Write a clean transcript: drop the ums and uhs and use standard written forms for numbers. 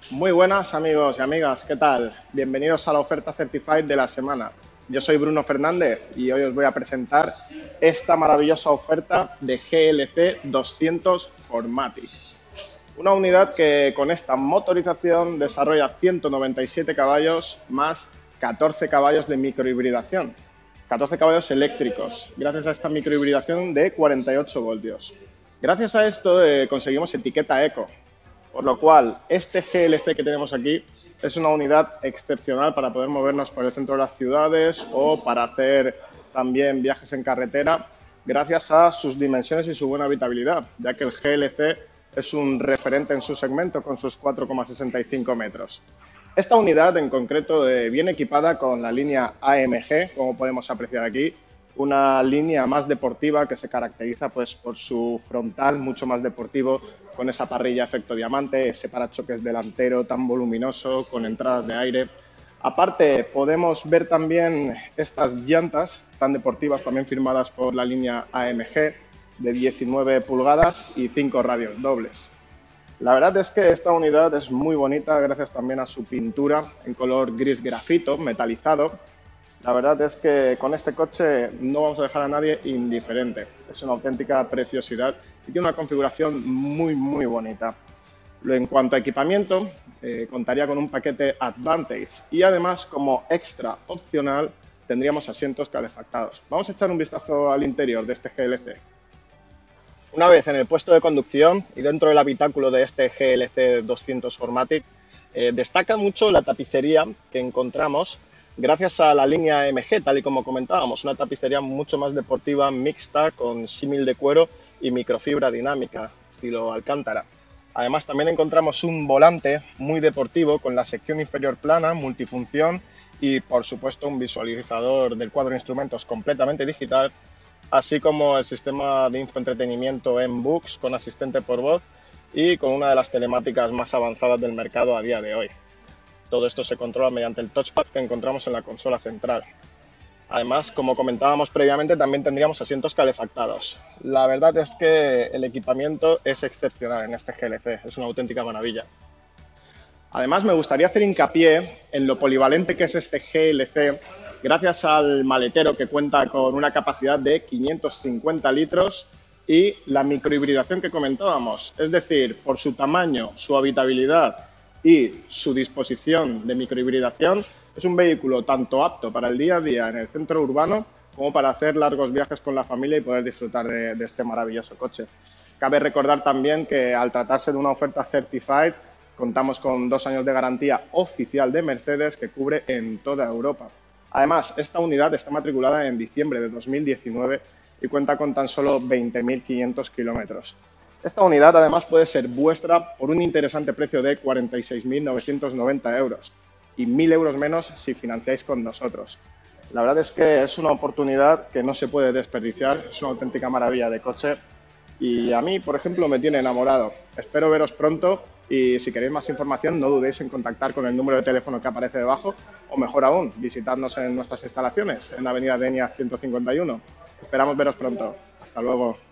Muy buenas amigos y amigas, ¿qué tal? Bienvenidos a la oferta Certified de la semana. Yo soy Bruno Fernández y hoy os voy a presentar esta maravillosa oferta de GLC 200 Formatic. Una unidad que con esta motorización desarrolla 197 caballos más 14 caballos de microhibridación, 14 caballos eléctricos, gracias a esta microhibridación de 48 voltios. Gracias a esto conseguimos etiqueta Eco, por lo cual, este GLC que tenemos aquí es una unidad excepcional para poder movernos por el centro de las ciudades o para hacer también viajes en carretera, gracias a sus dimensiones y su buena habitabilidad, ya que el GLC es un referente en su segmento con sus 4,65 metros. Esta unidad en concreto viene equipada con la línea AMG, como podemos apreciar aquí, una línea más deportiva que se caracteriza pues, por su frontal mucho más deportivo, con esa parrilla efecto diamante, ese parachoques delantero tan voluminoso, con entradas de aire. Aparte, podemos ver también estas llantas tan deportivas, también firmadas por la línea AMG, de 19 pulgadas y 5 radios dobles. La verdad es que esta unidad es muy bonita gracias también a su pintura en color gris grafito, metalizado. La verdad es que con este coche no vamos a dejar a nadie indiferente. Es una auténtica preciosidad y tiene una configuración muy bonita. En cuanto a equipamiento, contaría con un paquete Advantage y además como extra opcional tendríamos asientos calefactados. Vamos a echar un vistazo al interior de este GLC. Una vez en el puesto de conducción y dentro del habitáculo de este GLC 200 Formatic, destaca mucho la tapicería que encontramos gracias a la línea AMG, tal y como comentábamos, una tapicería mucho más deportiva, mixta, con símil de cuero y microfibra dinámica, estilo Alcántara. Además, también encontramos un volante muy deportivo con la sección inferior plana, multifunción y, por supuesto, un visualizador del cuadro de instrumentos completamente digital, así como el sistema de infoentretenimiento M-Books con asistente por voz y con una de las telemáticas más avanzadas del mercado a día de hoy. Todo esto se controla mediante el touchpad que encontramos en la consola central. Además, como comentábamos previamente, también tendríamos asientos calefactados. La verdad es que el equipamiento es excepcional en este GLC, es una auténtica maravilla. Además, me gustaría hacer hincapié en lo polivalente que es este GLC, gracias al maletero que cuenta con una capacidad de 550 litros y la microhibridación que comentábamos. Es decir, por su tamaño, su habitabilidad y su disposición de microhibridación, es un vehículo tanto apto para el día a día en el centro urbano como para hacer largos viajes con la familia y poder disfrutar de este maravilloso coche. Cabe recordar también que al tratarse de una oferta Certified, contamos con 2 años de garantía oficial de Mercedes que cubre en toda Europa. Además, esta unidad está matriculada en diciembre de 2019 y cuenta con tan solo 20.500 kilómetros. Esta unidad además puede ser vuestra por un interesante precio de 46.990 euros y 1.000 euros menos si financiáis con nosotros. La verdad es que es una oportunidad que no se puede desperdiciar, es una auténtica maravilla de coche y a mí, por ejemplo, me tiene enamorado. Espero veros pronto y si queréis más información no dudéis en contactar con el número de teléfono que aparece debajo o mejor aún, visitarnos en nuestras instalaciones en Avenida Denia 151. Esperamos veros pronto. Hasta luego.